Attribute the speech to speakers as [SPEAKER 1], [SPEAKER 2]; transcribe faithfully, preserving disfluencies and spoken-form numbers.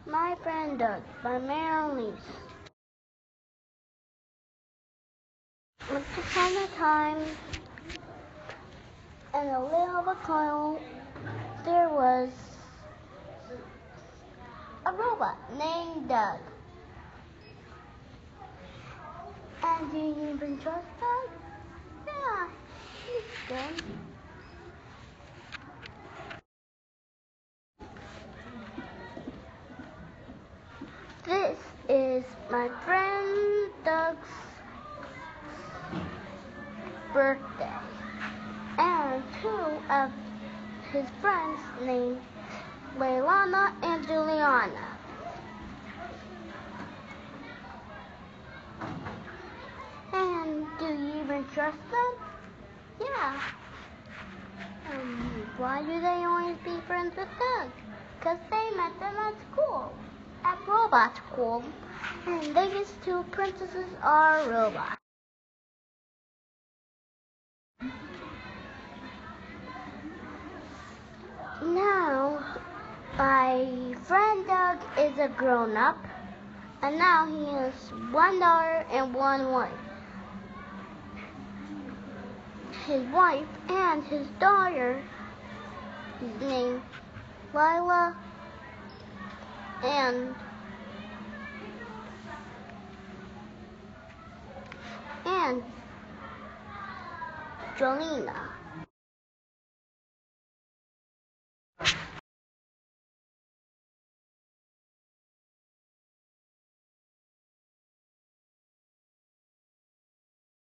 [SPEAKER 1] My Friend Doug by Mary Elise. Once upon a time, in a little cloud, there was a robot named Doug. And do you even trust Doug? Yeah, he's good. This is my friend Doug's birthday, and two of his friends named Leilana and Juliana. And do you even trust them? Yeah. Um, why do they always be friends with Doug? Because they met them at school, at robot school, and these two princesses are robots. Now, my friend Doug is a grown-up, and now he has one daughter and one wife. His wife and his daughter is named Lila and and Jolena.